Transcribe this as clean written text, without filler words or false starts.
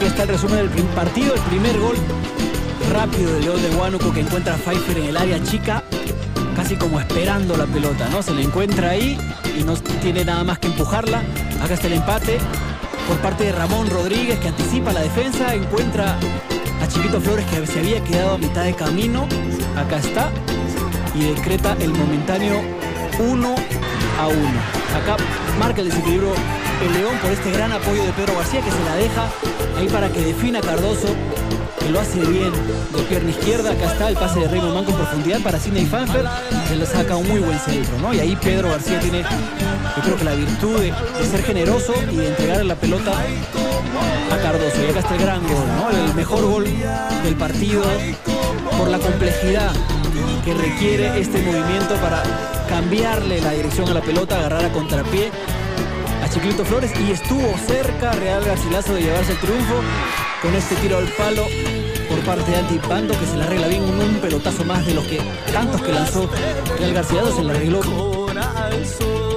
Aquí está el resumen del partido. El primer gol rápido del León de Huánuco, que encuentra a Pfeiffer en el área chica, casi como esperando la pelota, ¿no? Se le encuentra ahí y no tiene nada más que empujarla. Acá está el empate por parte de Ramón Rodríguez, que anticipa la defensa, encuentra a Chiquito Flores, que se había quedado a mitad de camino. Acá está, y decreta el momentáneo 1-1. Acá marca el desequilibrio el León por este gran apoyo de Pedro García, que se la deja ahí para que defina Cardoso, que lo hace bien de pierna izquierda. Acá está el pase de Raymond Manco en profundidad para Sidney Pfeiffer, que le saca un muy buen centro, ¿no? Y ahí Pedro García tiene, yo creo que la virtud de ser generoso y de entregarle la pelota a Cardoso. Y acá está el gran gol, ¿no? El mejor gol del partido por la complejidad que requiere este movimiento para cambiarle la dirección a la pelota, agarrar a contrapié a Chiquito Flores, y estuvo cerca Real Garcilaso de llevarse el triunfo con este tiro al palo por parte de Andy Pando, que se la arregla bien, un pelotazo más de los que tantos que lanzó Real Garcilaso, se la arregló